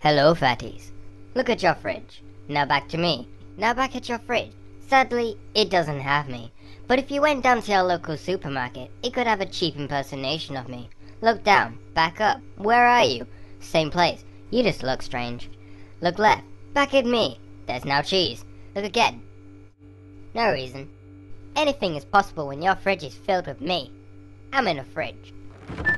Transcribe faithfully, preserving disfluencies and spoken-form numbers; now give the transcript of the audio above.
Hello, fatties. Look at your fridge. Now back to me. Now back at your fridge. Sadly, it doesn't have me. But if you went down to your local supermarket, it could have a cheap impersonation of me. Look down. Back up. Where are you? Same place. You just look strange. Look left. Back at me. There's now cheese. Look again. No reason. Anything is possible when your fridge is filled with me. I'm in a fridge.